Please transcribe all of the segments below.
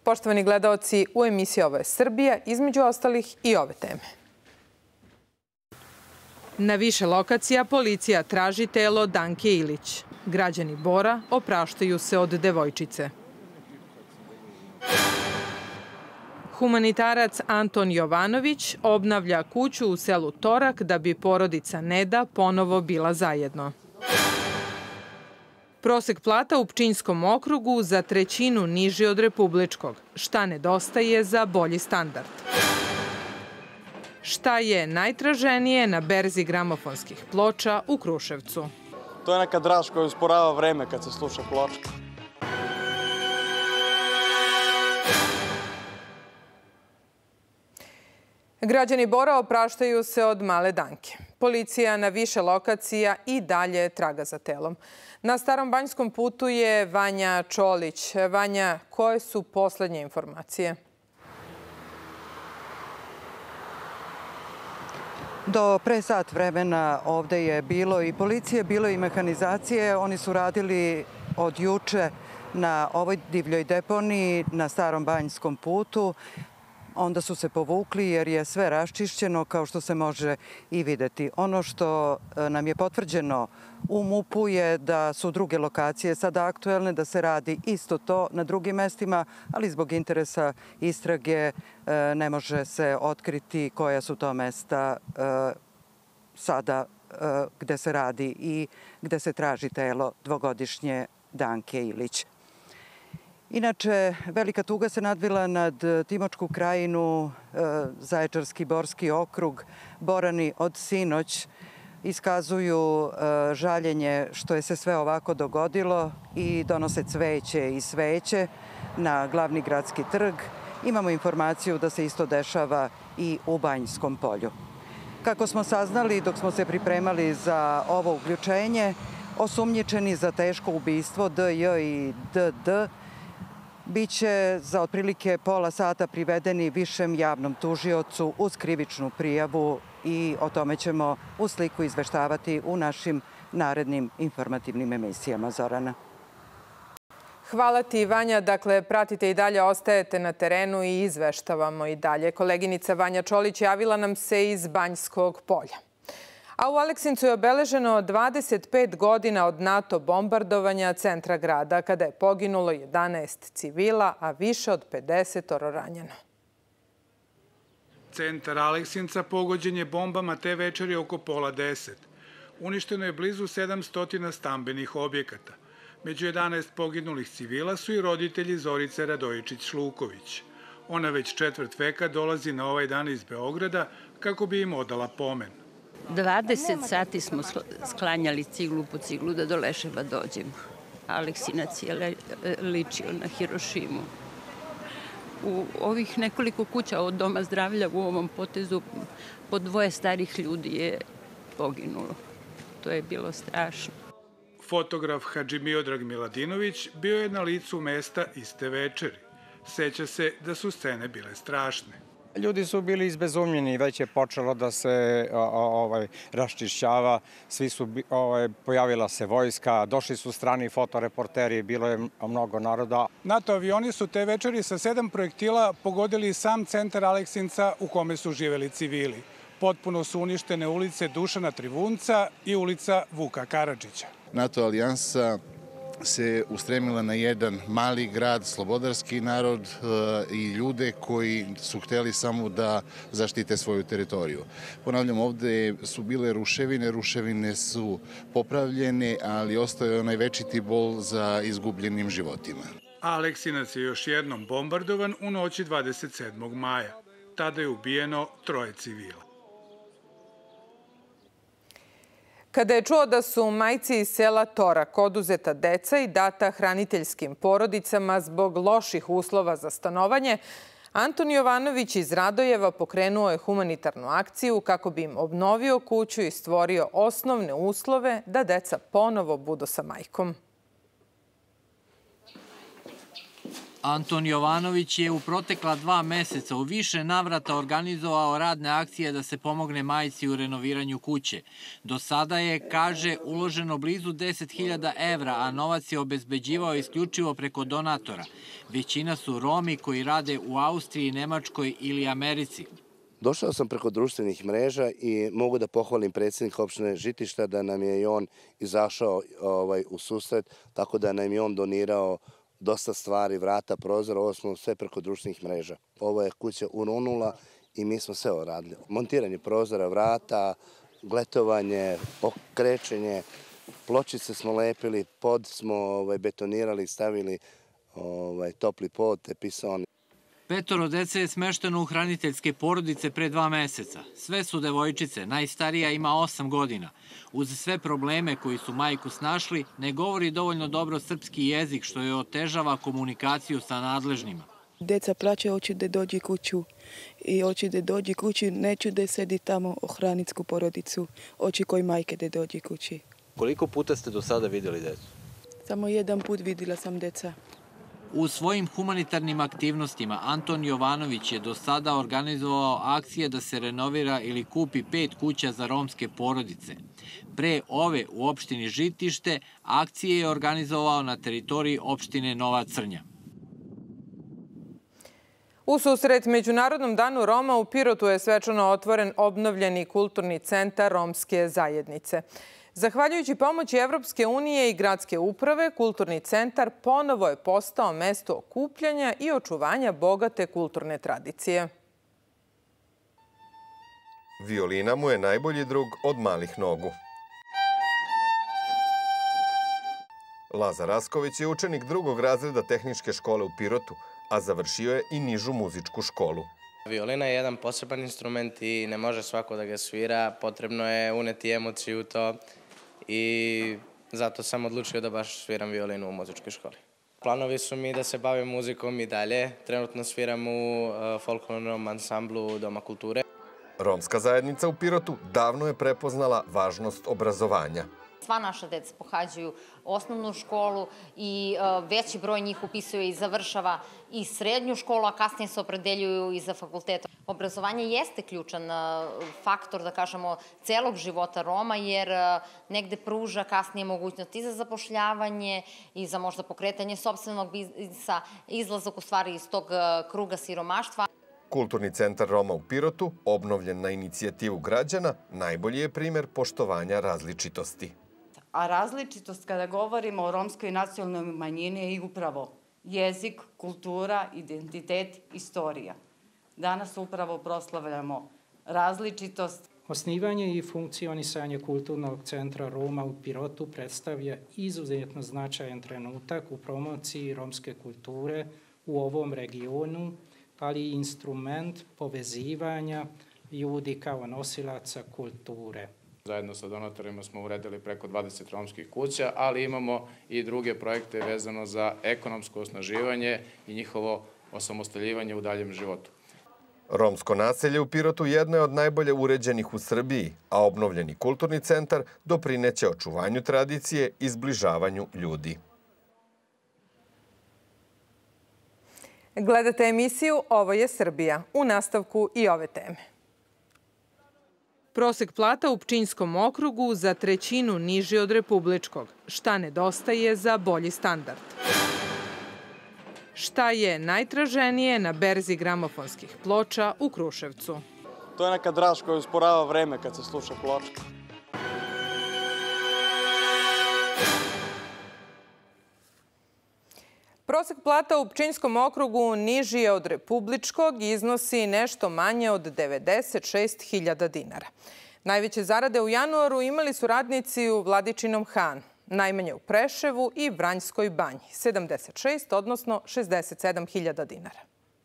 Poštovani gledaoci, u emisiji Ovo je Srbija, između ostalih i ove teme. Na više lokacija policija traži telo Danke Ilić. Građani Bora opraštaju se od devojčice. Humanitarac Anton Jovanović obnavlja kuću u selu Torak da bi porodica Neda ponovo bila zajedno. Prosek plata u Pčinjskom okrugu za trećinu niži od republičkog. Šta nedostaje za bolji standard? Šta je najtraženije na berzi gramofonskih ploča u Kruševcu? To je neka draž koja usporava vreme kad se sluša ploča. Građani Bora opraštaju se od male Danke. Policija na više lokacija i dalje traga za telom. Na Starom Banjskom putu je Vanja Čolić. Vanja, koje su poslednje informacije? Do pre sat vremena ovde je bilo i policije, bilo i mehanizacije. Oni su radili od juče na ovoj divljoj deponiji na Starom Banjskom putu. Onda su se povukli jer je sve raščišćeno kao što se može i videti. Ono što nam je potvrđeno u MUP-u je da su druge lokacije sada aktuelne, da se radi isto to na drugim mestima, ali zbog interesa istrage ne može se otkriti koja su to mesta sada gde se radi i gde se traži telo dvogodišnje Danke Ilić. Inače, velika tuga se nadvila nad Timočku krajinu, Zaječarski Borski okrug. Borani od sinoć iskazuju žaljenje što je se sve ovako dogodilo i donose cveće i sveće na glavni gradski trg. Imamo informaciju da se isto dešava i u Banjskom polju. Kako smo saznali dok smo se pripremali za ovo uključenje, osumnjičeni za teško ubistvo DJ i DD biće za otprilike pola sata privedeni višem javnom tužiocu uz krivičnu prijavu i o tome ćemo u sliku izveštavati u našim narednim informativnim emisijama. Zorana. Hvala ti, Vanja. Dakle, pratite i dalje, ostajete na terenu i izveštavamo i dalje. Koleginica Vanja Čolić javila nam se iz Banjskog polja. A u Aleksincu je obeleženo 25 godina od NATO bombardovanja centra grada, kada je poginulo 11 civila, a više od 50 ranjeno. Centar Aleksinca pogođen je bombama te večeri oko pola 10. Uništeno je blizu 700 stambenih objekata. Među 11 poginulih civila su i roditelji Zorice Radojičić-Šluković. Ona već četvrt veka dolazi na ovaj dan iz Beograda kako bi im odala pomen. 20 sati smo sklanjali ciglu po ciglu da do Leševa dođemo. Aleksinac je ličio na Hirošimu. U ovih nekoliko kuća od Doma zdravlja u ovom potezu po 2 starih ljudi je poginulo. To je bilo strašno. Fotograf Hadži Miodrag Miladinović bio je na licu mesta iste večeri. Seća se da su scene bile strašne. Ljudi su bili izbezumljeni, već je počelo da se raščišćava, pojavila se vojska, došli su strani fotoreporteri, bilo je mnogo naroda. NATO avioni su te večeri sa 7 projektila pogodili sam centar Aleksinca u kome su živeli civili. Potpuno su uništene ulice Dušana Trivunca i ulica Vuka Karadžića. NATO alijansa se ustremila na jedan mali grad, slobodarski narod i ljude koji su hteli samo da zaštite svoju teritoriju. Ponavljam, ovde su bile ruševine, ruševine su popravljene, ali ostao je onaj večiti bol za izgubljenim životima. Aleksinac je još jednom bombardovan u noći 27. maja. Tada je ubijeno 3 civila. Kada je čuo da su majci iz sela Torak oduzeta deca i data hraniteljskim porodicama zbog loših uslova za stanovanje, Anton Jovanović iz Radojeva pokrenuo je humanitarnu akciju kako bi im obnovio kuću i stvorio osnovne uslove da deca ponovo budu sa majkom. Anton Jovanović je u protekla 2 meseca u više navrata organizovao radne akcije da se pomogne majci u renoviranju kuće. Do sada je, kaže, uloženo blizu 10.000 evra, a novac je obezbeđivao isključivo preko donatora. Većina su Romi koji rade u Austriji, Nemačkoj ili Americi. Došao sam preko društvenih mreža i mogu da pohvalim predsjednika opštine Žitišta da nam je i on izašao u susret, tako da nam je on donirao dosta stvari, vrata, prozora, ovo smo sve preko društvenih mreža. Ovo je kuća uronula i mi smo sve uradili. Montiranje prozora, vrata, gletovanje, okrećenje, pločice smo lepili, pod smo betonirali, stavili topli pod, tepisani. 5 dece je smešteno u hraniteljske porodice pre 2 meseca. Sve su devojčice, najstarija ima 8 godina. Uz sve probleme koji su majku snašli, ne govori dovoljno dobro srpski jezik, što je otežava komunikaciju sa nadležnima. Deca plaće, hoću da dođi kuću i hoću da dođi kući, neću da sedi tamo ohranitsku porodicu, hoću koji majke da dođi kući. Koliko puta ste do sada vidjeli decu? Samo jedan put vidjela sam deca. U svojim humanitarnim aktivnostima Anton Jovanović je do sada organizovao akcije da se renovira ili kupi 5 kuća za romske porodice. Pre ove u opštini Žitište akcije je organizovao na teritoriji opštine Nova Crnja. U susret Međunarodnom danu Roma u Pirotu je svečano otvoren obnovljeni kulturni centar romske zajednice. Zahvaljujući pomoći Evropske unije i gradske uprave, kulturni centar ponovo je postao mesto okupljanja i očuvanja bogate kulturne tradicije. Violina mu je najbolji drug od malih nogu. Lazar Rasković je učenik 2. razreda tehničke škole u Pirotu, a završio je i nižu muzičku školu. Violina je jedan poseban instrument i ne može svako da ga svira. Potrebno je uneti emociju u to i zato sam odlučio da baš sviram violinu u muzičkoj školi. Planovi su mi da se bavim muzikom i dalje. Trenutno sviram u folklornom ansamblu Doma kulture. Romska zajednica u Pirotu davno je prepoznala važnost obrazovanja. Sva naša deca pohađaju osnovnu školu i veći broj njih upisuje i završava i srednju školu, a kasnije se opredeljuju i za fakultet. Obrazovanje jeste ključan faktor, da kažemo, celog života Roma, jer negde pruža kasnije mogućnost i za zapošljavanje i za možda pokretanje sopstvenog biznisa, izlazak u stvari iz tog kruga siromaštva. Kulturni centar Roma u Pirotu, obnovljen na inicijativu građana, najbolji je primer poštovanja različitosti. A različitost, kada govorimo o romskoj nacionalnoj manjini, je i upravo jezik, kultura, identitet, istorija. Danas upravo proslavljamo različitost. Osnivanje i funkcionisanje Kulturnog centra Roma u Pirotu predstavlja izuzetno značajan trenutak u promociji romske kulture u ovom regionu, ali i instrument povezivanja ljudi kao nosilaca kulture. Zajedno sa donatorima smo uredili preko 20 romskih kuća, ali imamo i druge projekte vezano za ekonomsko osnaživanje i njihovo osamostaljivanje u daljem životu. Romsko naselje u Pirotu jedno je od najbolje uređenih u Srbiji, a obnovljeni kulturni centar doprineće očuvanju tradicije i zbližavanju ljudi. Gledate emisiju Ovo je Srbija. U nastavku i ove teme. Prosek plata u Pčinjskom okrugu za 1/3 niži od republičkog. Šta nedostaje za bolji standard? Šta je najtraženije na berzi gramofonskih ploča u Kruševcu? To je neka draž koja usporava vreme kad se sluša ploča. Prosek plata u Pčinjskom okrugu niži je od republičkog i iznosi nešto manje od 96.000 dinara. Najveće zarade u januaru imali su radnici u Vladičinom Hanu, najmanje u Preševu i Vranjskoj banji, 76, odnosno 67.000 dinara.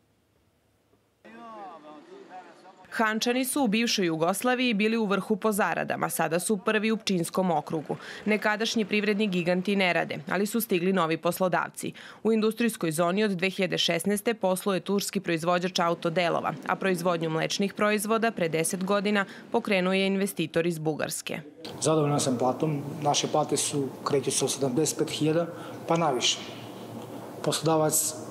Hančani su u bivšoj Jugoslaviji bili u vrhu po zaradama, sada su prvi u Pčinjskom okrugu. Nekadašnji privredni giganti ne rade, ali su stigli novi poslodavci. U industrijskoj zoni od 2016. posluje turski proizvođač autodelova, a proizvodnju mlečnih proizvoda pre 10 godina pokrenuo je investitor iz Bugarske. Zadovoljan sam platom. Naše plate kreću se od 75.000 pa naviše. Poslodavac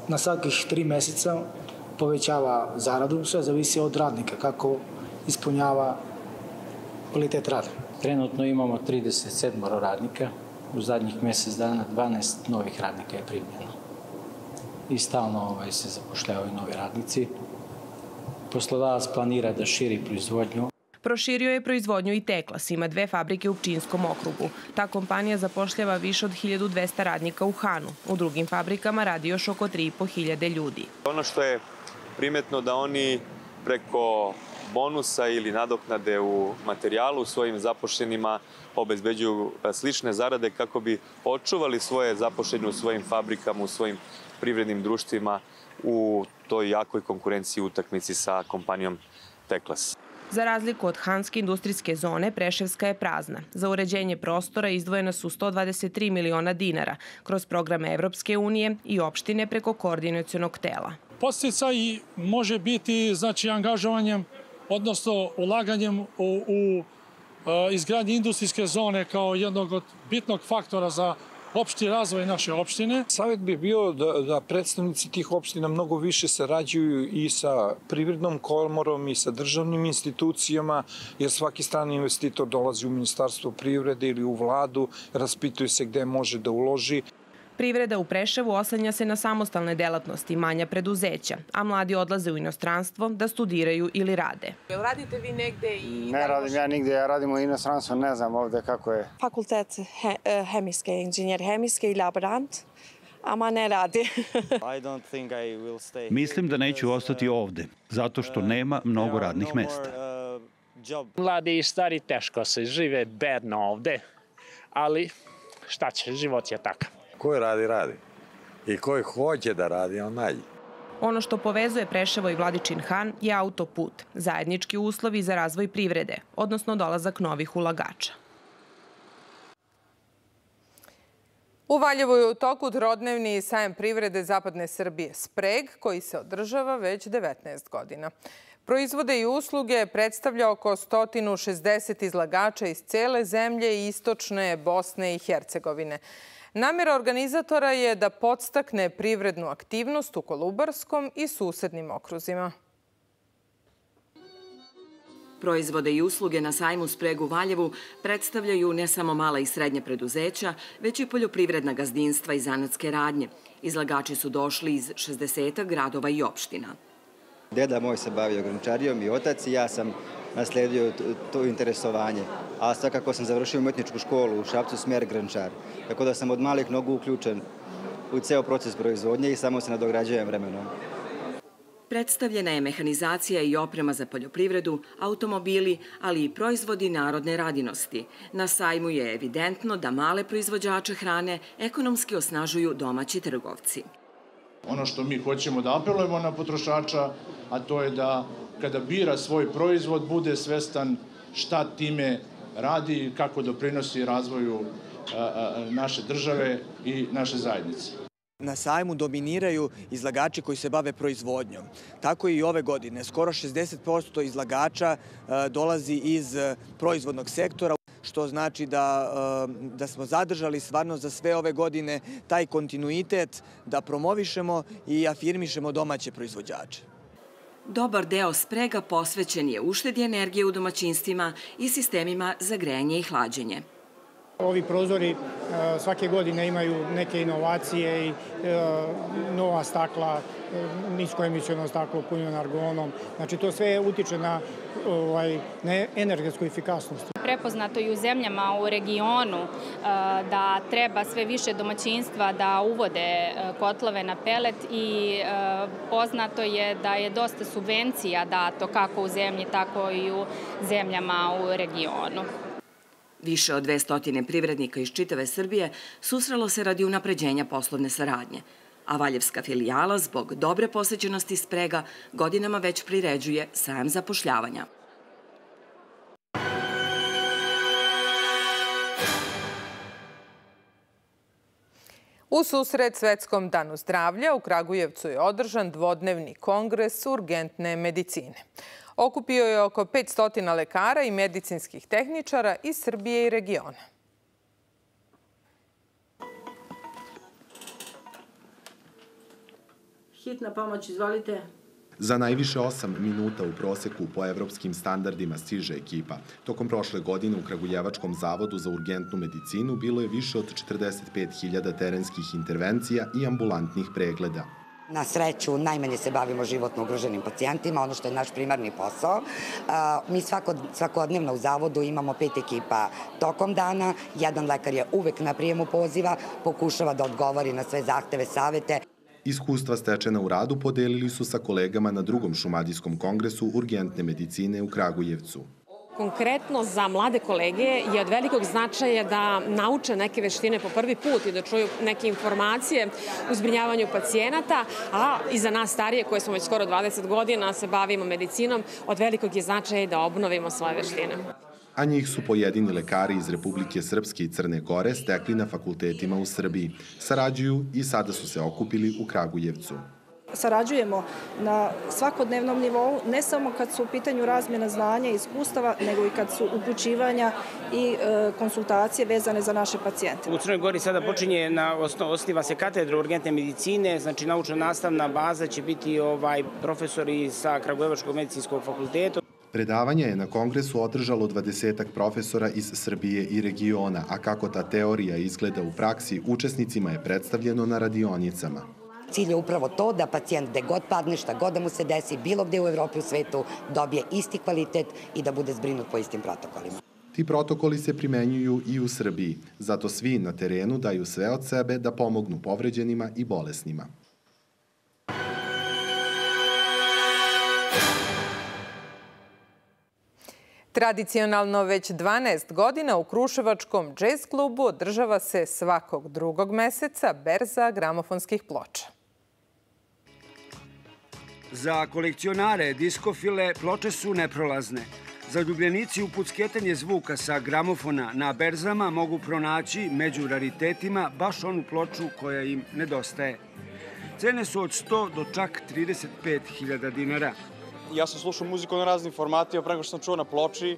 na svakih 3 meseca povećava zaradu, sve zavisi od radnika, kako ispunjava kvalitet rada. Trenutno imamo 37 radnika, u zadnjih mesec dana 12 novih radnika je primljeno. I stalno se zapošljavaju novi radnici. Poslodavac planira da širi proizvodnju. Proširio je proizvodnju i Teklas, ima 2 fabrike u Pčinjskom okrugu. Ta kompanija zapošljava više od 1200 radnika u Hanu. U drugim fabrikama radi još oko 3500 ljudi. Ono što je primetno da oni preko bonusa ili nadoknade u materijalu svojim zaposlenima obezbeđuju slične zarade kako bi očuvali svoje zaposlene u svojim fabrikama, u svojim privrednim društvima u toj jakoj konkurenciji u utakmici sa kompanijom Teklas. Za razliku od hanske industrijske zone, Preševska je prazna. Za uređenje prostora izdvojena su 123 miliona dinara kroz programe Evropske unije i opštine preko koordinacionog tela. Podsticaj može biti angažovanjem, odnosno ulaganjem u izgradnji industrijske zone kao jednog od bitnog faktora za opšti razvoj naše opštine. Savjet bi bio da predstavnici tih opština mnogo više sarađuju i sa privrednom komorom i sa državnim institucijama, jer svaki strani investitor dolazi u Ministarstvo privrede ili u vladu, raspituje se gde može da uloži. Privreda u Preševu oslanja se na samostalne delatnosti, manja preduzeća, a mladi odlaze u inostranstvo da studiraju ili rade. Radite vi negde i... Ne radim ja nigde, ja radim u inostranstvu, ne znam ovde kako je. Fakultet hemijske, inženjer hemijske i laborant, ama ne radi. Mislim da neću ostati ovde, zato što nema mnogo radnih mesta. Mladi i stari teško se žive bedno ovde, ali šta će, život je takav. Ko radi, radi. I koji hoće da radi, on najde. Ono što povezuje Preševo i Vladičin Han je autoput, zajednički uslovi za razvoj privrede, odnosno dolazak novih ulagača. U Valjevu je u toku trodnevni sajam privrede Zapadne Srbije Spreg, koji se održava već 19 godina. Proizvode i usluge predstavlja oko 160 izlagača iz cele zemlje i istočne Bosne i Hercegovine. Namjera organizatora je da podstakne privrednu aktivnost u Kolubarskom i susednim okruzima. Proizvode i usluge na sajmu Spreg u Valjevu predstavljaju ne samo mala i srednja preduzeća, već i poljoprivredna gazdinstva i zanatske radnje. Izlagači su došli iz 60 gradova i opština. Deda moj se bavio grančarijom i otac i ja sam nasledio to interesovanje. A svakako sam završio umetničku školu u Šapcu, smer grančar. Tako da sam od malih nogu uključen u ceo proces proizvodnje i samo se nadograđujem vremenom. Predstavljena je mehanizacija i oprema za poljoprivredu, automobili, ali i proizvodi narodne radinosti. Na sajmu je evidentno da male proizvođače hrane ekonomski osnažuju domaći trgovci. Ono što mi hoćemo da apelujemo na potrošača, a to je da kada bira svoj proizvod bude svestan šta time radi i kako doprinosi razvoju naše države i naše zajednice. Na sajmu dominiraju izlagači koji se bave proizvodnjom. Tako i ove godine. Skoro 60% izlagača dolazi iz proizvodnog sektora, što znači da smo zadržali stvarno za sve ove godine taj kontinuitet da promovišemo i afirmišemo domaće proizvođače. Dobar deo Sprega posvećen je uštedi energije u domaćinstvima i sistemima za grejanje i hlađenje. Ovi prozori svake godine imaju neke inovacije i nova stakla, niskoemisiono staklo punjeno argonom. Znači to sve utiče na energetsku efikasnost. Prepoznato i u zemljama u regionu da treba sve više domaćinstva da uvode kotlove na pelet i poznato je da je dosta subvencija dato kako u zemlji, tako i u zemljama u regionu. Više od 200 privrednika iz čitave Srbije susrelo se radi unapređenja poslovne saradnje, a Valjevska filijala zbog dobre posećenosti Sprega godinama već priređuje sajam zapošljavanja. U susret Svetskom danu zdravlja u Kragujevcu je održan dvodnevni kongres urgentne medicine. Okupio je oko 500 lekara i medicinskih tehničara iz Srbije i regiona. Hitna pomoć, izvolite. Za najviše 8 minuta u proseku po evropskim standardima stiže ekipa. Tokom prošle godine u Kragujevačkom zavodu za urgentnu medicinu bilo je više od 45.000 terenskih intervencija i ambulantnih pregleda. Na sreću, najmanje se bavimo životno ugroženim pacijentima, ono što je naš primarni posao. Mi svakodnevno u zavodu imamo 5 ekipa tokom dana. Jedan lekar je uvek na prijemu poziva, pokušava da odgovori na sve zahteve, savete. Iskustva stečena u radu podelili su sa kolegama na drugom šumadijskom kongresu urgentne medicine u Kragujevcu. Konkretno za mlade kolege je od velikog značaja da nauče neke veštine po prvi put i da čuju neke informacije u zbrinjavanju pacijenata, a i za nas starije koji smo već skoro 20 godina se bavimo medicinom, od velikog je značaja da obnovimo svoje veštine. A njih su pojedini lekari iz Republike Srpske i Crne Gore stekli na fakultetima u Srbiji. Sarađuju i sada su se okupili u Kragujevcu. Sarađujemo na svakodnevnom nivou, ne samo kad su u pitanju razmjena znanja i iskustava, nego i kad su upućivanja i konsultacije vezane za naše pacijente. U Crnoj Gori sada počinje, osniva se katedra urgentne medicine, znači naučno-nastavna baza će biti profesori sa Kragujevačkog medicinskog fakulteta. Predavanje je na kongresu održalo 20 profesora iz Srbije i regiona, a kako ta teorija izgleda u praksi, učesnicima je predstavljeno na radionicama. Cilj je upravo to da pacijent gde god padne, šta god da mu se desi, bilo gde u Evropi, u svetu, dobije isti kvalitet i da bude zbrinut po istim protokolima. Ti protokoli se primenjuju i u Srbiji, zato svi na terenu daju sve od sebe da pomognu povređenima i bolesnima. Tradicionalno već 12 godina u Kruševačkom džez klubu održava se svakog drugog meseca berza gramofonskih ploča. Za kolekcionare diskofile ploče su neprolazne. Zaljubljenici u pucketanje zvuka sa gramofona na berzama mogu pronaći među raritetima baš onu ploču koja im nedostaje. Cene su od 100 do čak 35.000 dinara. Ja sam slušao muziku na raznim formatima, preko što sam čuo na ploči.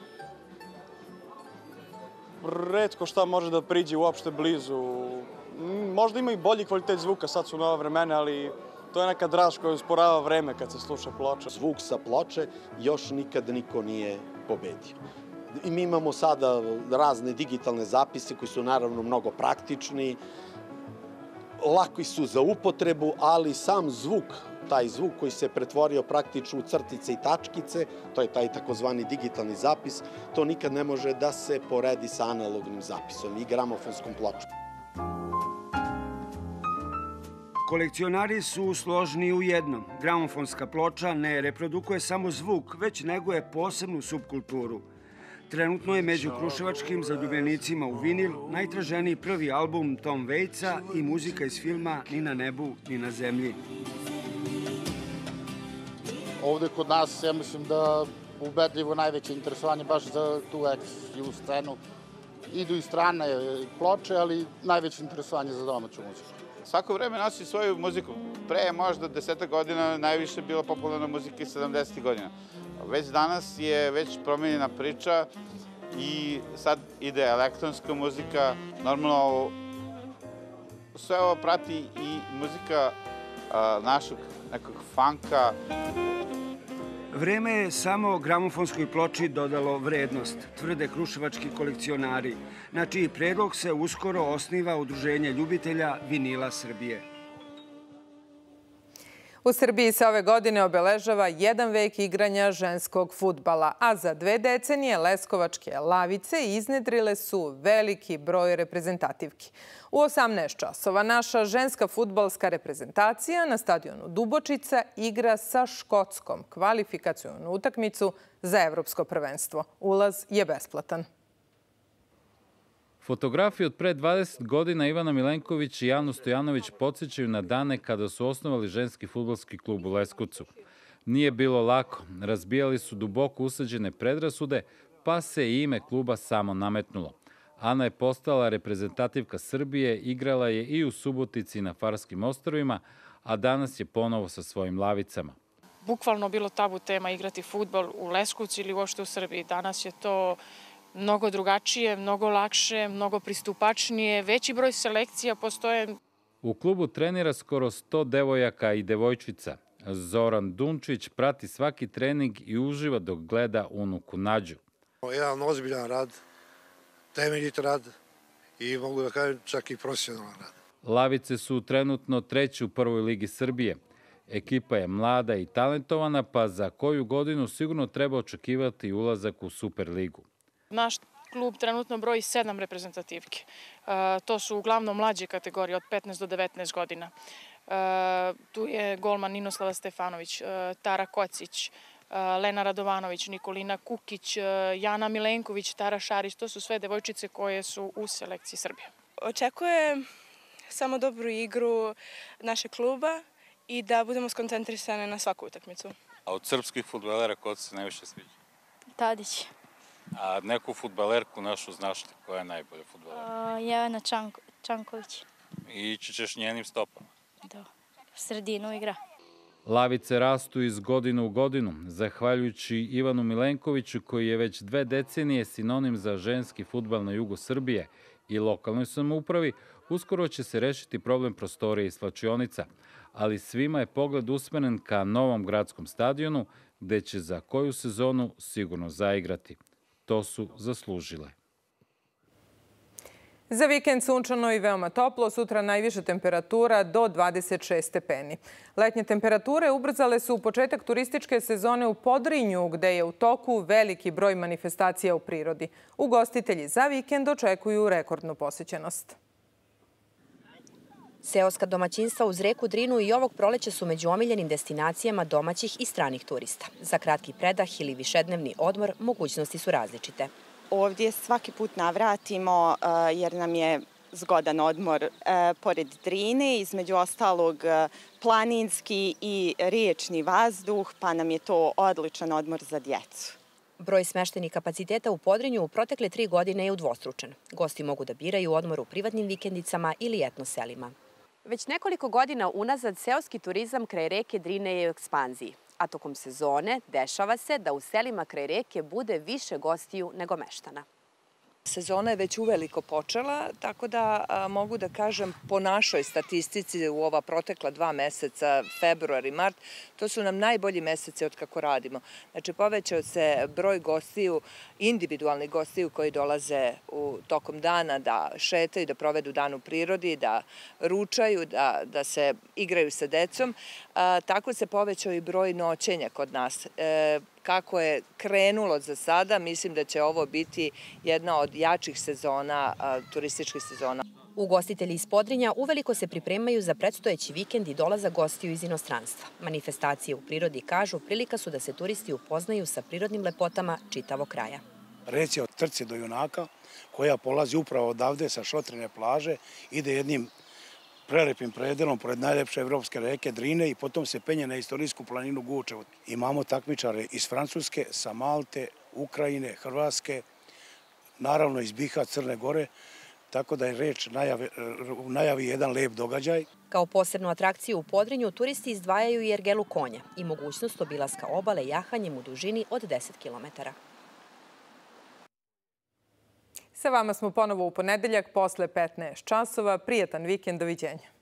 Retko šta može da priđe uopšte blizu. Možda ima i bolji kvalitet zvuka, sad su nova vremena, ali to je neka draž koja usporava vreme kad se sluša ploča. Zvuk sa ploče još nikad niko nije pobedio. I mi imamo sada razne digitalne zapise koji su naravno mnogo praktični, laki su za upotrebu, ali sam zvuk, taj zvuk koji se pretvorio praktično u crtice i tačkice, to je taj takozvani digitalni zapis, to nikad ne može da se poredi sa analognim zapisom i gramofonskom pločom. Kolekcionari su složni u jednom. Gramofonska ploča ne reprodukuje samo zvuk, već neguje posebnu subkulturu. Trenutno je među kruševačkim zaljubljenicima u vinil najtraženiji prvi album Tom Waitsa i muzika iz filma Ni na nebu, ni na zemlji. Ovde kod nas, ja mislim da ubedljivo najveće interesovanje baš za tu eksklusivnu scenu. Idu i strane ploče, ali najveće interesovanje za domaću muziku. Svako vreme nosi svoju muziku. Pre možda 10 godina najviše bila popularna muzika iz 70. godina. Već danas je već promenjena priča i sad ide elektronska muzika. Normalno sve ovo prati i muzika našeg nekog funka. Vreme je samo gramofonskoj ploči dodalo vrednost, tvrde kruševački kolekcionari, na čiji predlog se uskoro osniva Udruženje ljubitelja vinila Srbije. U Srbiji se ove godine obeležava 1 vek igranja ženskog fudbala, a za 2 decenije leskovačke lavice iznedrile su veliki broj reprezentativki. U 18 časova naša ženska fudbalska reprezentacija na stadionu Dubočica igra sa Škotskom kvalifikacionu utakmicu za evropsko prvenstvo. Ulaz je besplatan. Fotografije od pre 20 godina Ivana Milenković i Janu Stojanović podsjećaju na dane kada su osnovali ženski fudbalski klub u Leskovcu. Nije bilo lako, razbijali su duboko usađene predrasude, pa se i ime kluba samo nametnulo. Ana je postala reprezentativka Srbije, igrala je i u Subotici na Farskim ostrvima, a danas je ponovo sa svojim lavicama. Bukvalno bilo tabu tema igrati fudbal u Leskovcu ili uopšte u Srbiji. Danas je to mnogo drugačije, mnogo lakše, mnogo pristupačnije, veći broj selekcija postoje. U klubu trenira skoro 100 devojaka i devojčica. Zoran Dunčić prati svaki trening i uživa dok gleda unuku Nađu. Jedan ozbiljan rad, temeljit rad i mogu da kažem čak i profesionalan rad. Lavice su trenutno treći u prvoj ligi Srbije. Ekipa je mlada i talentovana, pa za koju godinu sigurno treba očekivati ulazak u Superligu. Naš klub trenutno broji 7 reprezentativki. To su uglavnom mlađe kategorije od 15 do 19 godina. Tu je golman Ninoslava Stefanović, Tara Kocić, Lena Radovanović, Nikolina Kukić, Jana Milenković, Tara Šarić. To su sve devojčice koje su u selekciji Srbije. Očekujem samo dobru igru našeg kluba i da budemo skoncentrisane na svaku utakmicu. A od srpskih fudbalera ko se najviše sviđa? Tadić. A neku fudbalerku našu znaš li koja je najbolja fudbalerka? Jelena Čanković. I ići ćeš njenim stopama? Da, sredinu igra. Lavice rastu iz godine u godinu, zahvaljujući Ivanu Milenkoviću koji je već 2 decenije sinonim za ženski fudbal na jugu Srbije i lokalnoj samoupravi. Uskoro će se rešiti problem prostorije i slačionica, ali svima je pogled usmeren ka novom gradskom stadionu, gde će za koju sezonu sigurno zaigrati. To su zaslužile. Za vikend sunčano i veoma toplo, sutra najviša temperatura do 26 stepeni. Letnje temperature ubrzale su u početak turističke sezone u Podrinju, gde je u toku veliki broj manifestacija u prirodi. Ugostitelji za vikend očekuju rekordnu posećenost. Seoska domaćinstva uz reku Drinu i ovog proleća su među omiljenim destinacijama domaćih i stranih turista. Za kratki predah ili višednevni odmor mogućnosti su različite. Ovdje svaki put navratimo jer nam je zgodan odmor pored Drine, između ostalog planinski i riječni vazduh, pa nam je to odličan odmor za djecu. Broj smeštenih kapaciteta u Podrinju u protekle 3 godine je udvostručen. Gosti mogu da biraju odmor u privatnim vikendicama ili etno selima. Već nekoliko godina unazad seoski turizam kraj reke Drine je u ekspanziji, a tokom sezone dešava se da u selima kraj reke bude više gostiju nego meštana. Sezona je već uveliko počela, tako da mogu da kažem po našoj statistici u ova protekla 2 meseca, februar i mart, to su nam najbolji meseci od kako radimo. Znači, povećao se broj gostiju, individualnih gostiju koji dolaze tokom dana da šetaju, da provedu dan u prirodi, da ručaju, da se igraju sa decom. Tako se povećao i broj noćenja kod nas. Kako je krenulo za sada, mislim da će ovo biti jedna od jačih sezona, turističkih sezona. Ugostitelji iz Podrinja uveliko se pripremaju za predstojeći vikend i dolazak gostiju iz inostranstva. Manifestacije u prirodi, kažu, prilika su da se turisti upoznaju sa prirodnim lepotama čitavog kraja. Reč je o trci do junaka, koja polazi upravo odavde sa Šotrene plaže, ide jednim prelepim predelom pored najlepše evropske reke Drine i potom se penje na istorijsku planinu Gučevo. Imamo takmičare iz Francuske, sa Malte, Ukrajine, Hrvatske, naravno iz Biha, Crne Gore, tako da je reč u najavi jedan lep događaj. Kao posebnu atrakciju u Podrinju turisti izdvajaju i ergelu konja i mogućnost obilaska obale jahanjem u dužini od 10 km. Sa vama smo ponovo u ponedeljak posle 15 časova. Prijatan vikend, doviđenja.